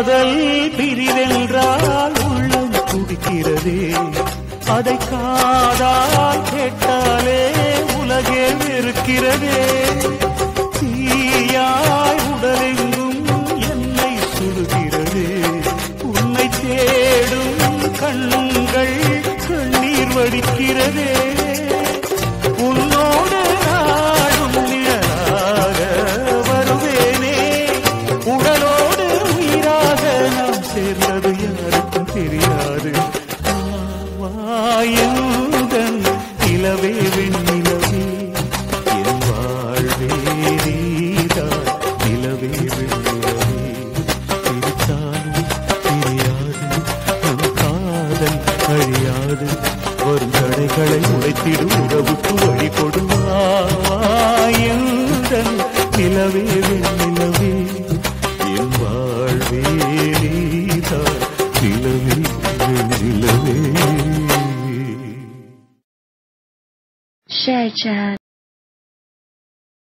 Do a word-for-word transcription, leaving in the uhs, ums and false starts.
காதல் பிரிவென்றால் உள்ளம் துடிக்கிறதே, அதை காதால் கேட்டாலே உலகே வெறுக்கிறதே. தீயாய் உடலெங்கும் என்னை சுடுகிறதே, உன்னை தேடும் கண்கள் கண்ணீர் வடிக்கிறதே. உன்னோடு நாடும் நிழலாக வருவேனே, உடலோடு உயிராக நாம் சேர்ந்தது யாருக்கும் தெரியாது. வாயுடன் நிலவே வெண்ணிலவே என் வாழ்வே நீதான், நிலவே வெண்ணிலவே பிரித்தாலும் தெரியாது நம் காதல் அழியாது. வரும் தடைகளை உடைத்திடும் உறவுக்கு வழி கொடுவாயுடன் நிலவே வெண்ணிலவே என் வாழ்வே நீதான், நிலவே வெண்ணிலவே. Share chat.